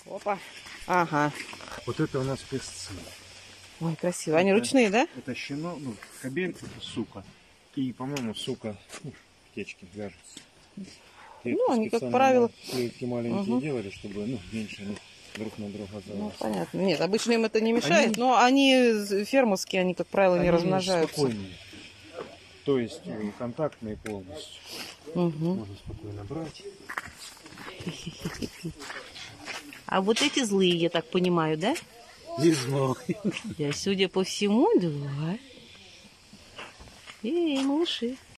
Опа. Ага. Вот это у нас песцы. Ой, красиво. Они ручные, да? Это щенок, ну, кобель, это сука. И, по-моему, сука, птички вяжутся. Ну, они, как правило... Клетки маленькие делали, чтобы, ну, меньше они друг на друга залазили. Ну, понятно. Нет, обычно им это не мешает, но они фермерские, они, как правило, не размножаются. Спокойные. То есть контактные полностью. Можно спокойно брать. А вот эти злые, я так понимаю, да? Не знаю. Да, судя по всему, да. Эй, малыши.